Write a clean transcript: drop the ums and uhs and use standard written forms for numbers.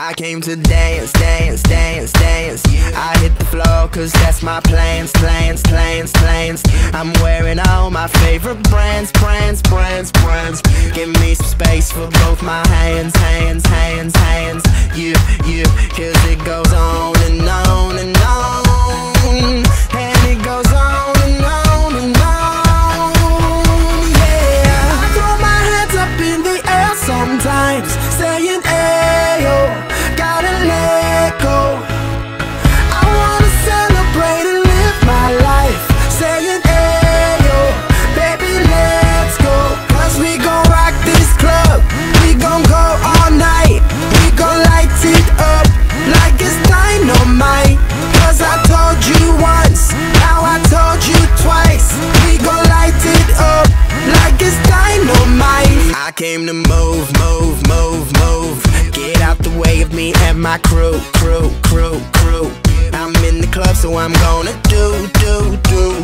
I came to dance, dance, dance, dance. I hit the floor cause that's my plans, plans, plans, plans. I'm wearing all my favorite brands, brands, brands, brands. Give me some space for both my hands, hands, hands, hands. You, cause it goes on and on and on. And it goes on and on and on. Yeah, I throw my hands up in the air sometimes, saying ayo, gotta let go. I wanna celebrate and live my life, saying ayo, baby let's go. Cause we gon' rock this club, we gon' go all night. We gon' light it up like it's dynamite. Cause I told you once, now I told you twice. We gon' light it up like it's dynamite. I came to move, move, move, move. Get out the way of me and my crew, crew, crew, crew. I'm in the club so I'm gonna do